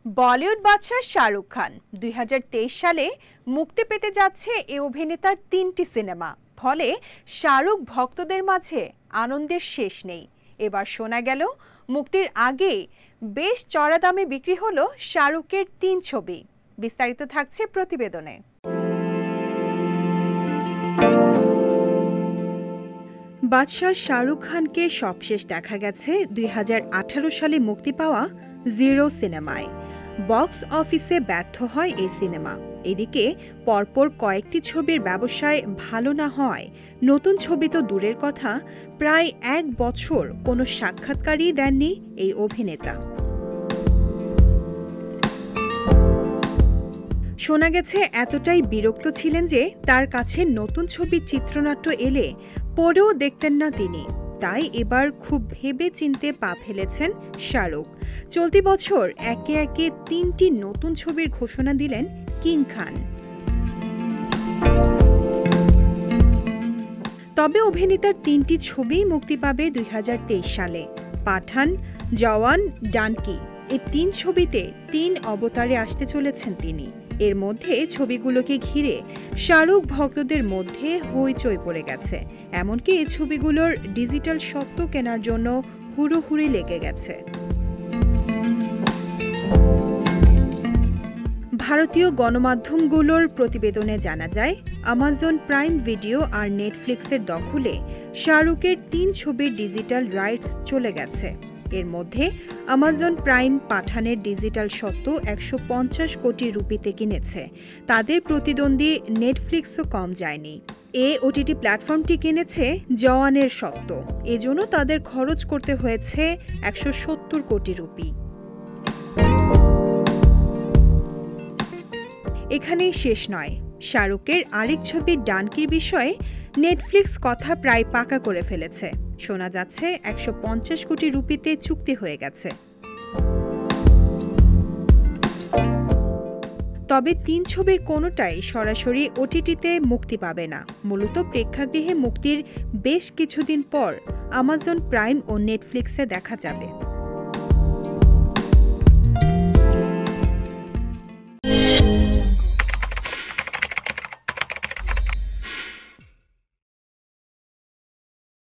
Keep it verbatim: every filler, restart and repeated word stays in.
বলিউড বাদশা শাহরুখ খান দুই হাজার তেইশ সালে মুক্তি পেতে যাচ্ছে এই অভিনেতার তিনটি সিনেমা। ফলে শাহরুখ ভক্তদের মাঝে আনন্দের শেষ নেই। এবার শোনা গেল মুক্তির আগেই বেশ চড়া দামে বিক্রি হলো শাহরুখের তিন ছবি। বিস্তারিত থাকছে প্রতিবেদনে। বাদশা শাহরুখ খানকে সবশেষ দেখা গেছে দুই হাজার আঠারো সালে মুক্তি পাওয়া জিরো সিনেমায়। বক্স অফিসে ব্যর্থ হয় এই সিনেমা। এদিকে পরপর কয়েকটি ছবির ব্যবসায় ভালো না হওয়ায় নতুন ছবি তো দূরের কথা, প্রায় এক বছর কোনো সাক্ষাৎকারই দেননি এই অভিনেতা। শোনা গেছে এতটাই বিরক্ত ছিলেন যে তার কাছে নতুন ছবির চিত্রনাট্য এলে পরেও দেখতেন না তিনি। তাই এবার খুব ভেবে চিনতে পা ফেলেছেন শাহরুখ। চলতি বছর একে একে তিনটি নতুন ছবির ঘোষণা দিলেন কিং খান। তবে অভিনেতার তিনটি ছবি মুক্তি পাবে দুই হাজার তেইশ সালে। পাঠান, জওয়ান, ডানকি এই তিন ছবিতে তিন অবতারে আসতে চলেছেন তিনি। এর মধ্যে ছবিগুলোকে ঘিরে শাহরুখ ভক্তদের মধ্যে হইচই পড়ে গেছে। এমনকি এই ছবিগুলোর ডিজিটাল স্বত্ব কেনার জন্য হুড়োহুড়ি লেগে গেছে। ভারতীয় গণমাধ্যমগুলোর প্রতিবেদনে জানা যায়, আমাজন প্রাইম ভিডিও আর নেটফ্লিক্সের দখলে শাহরুখের তিন ছবির ডিজিটাল রাইটস চলে গেছে। এর মধ্যে আমাজন প্রাইম পাঠানের ডিজিটাল স্বত্ব একশো পঞ্চাশ কোটি রুপিতে কিনেছে। তাদের প্রতিদ্বন্দ্বী নেটফ্লিক্সও কম যায়নি। এ ওটিটি প্ল্যাটফর্মটি কিনেছে জওয়ানের স্বত্ব। এজন্য তাদের খরচ করতে হয়েছে একশো সত্তর কোটি রুপি। এখানেই শেষ নয়, শাহরুখের আরেক ছবি ডানকির বিষয়ে নেটফ্লিক্স কথা প্রায় পাকা করে ফেলেছে। শোনা যাচ্ছে একশো পঞ্চাশ কোটি রুপিতে চুক্তি হয়ে গেছে। তবে তিন ছবির কোনোটাই সরাসরি ওটিটিতে মুক্তি পাবে না। মূলত প্রেক্ষাগৃহে মুক্তির বেশ কিছুদিন পর আমাজন প্রাইম ও নেটফ্লিক্সে দেখা যাবে।